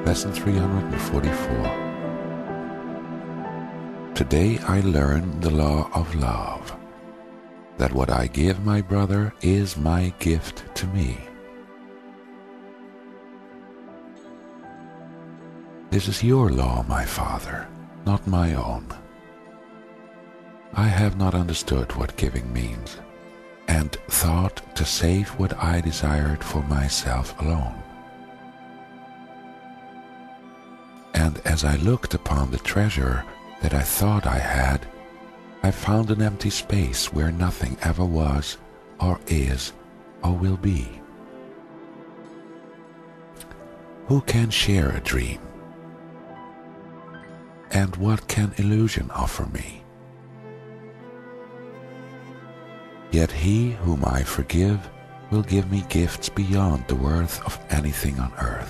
Lesson 344. Today I learned the law of love, that what I give my brother is my gift to me. This is your law, my Father, not my own. I have not understood what giving means, and thought to save what I desired for myself alone. And as I looked upon the treasure that I thought I had, I found an empty space where nothing ever was, or is, or will be. Who can share a dream? And what can illusion offer me? Yet he whom I forgive will give me gifts beyond the worth of anything on earth.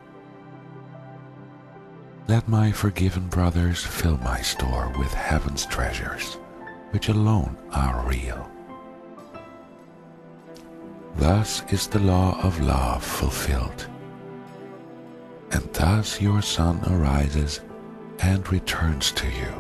Let my forgiven brothers fill my store with heaven's treasures, which alone are real. Thus is the law of love fulfilled, and thus your Son arises and returns to you.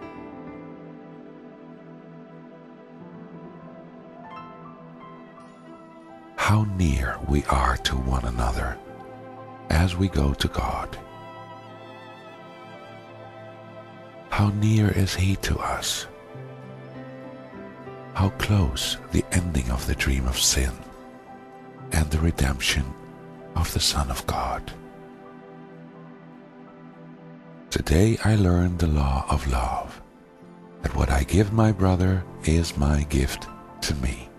How near we are to one another as we go to God. How near is He to us? How close the ending of the dream of sin and the redemption of the Son of God. Today I learned the law of love, that what I give my brother is my gift to me.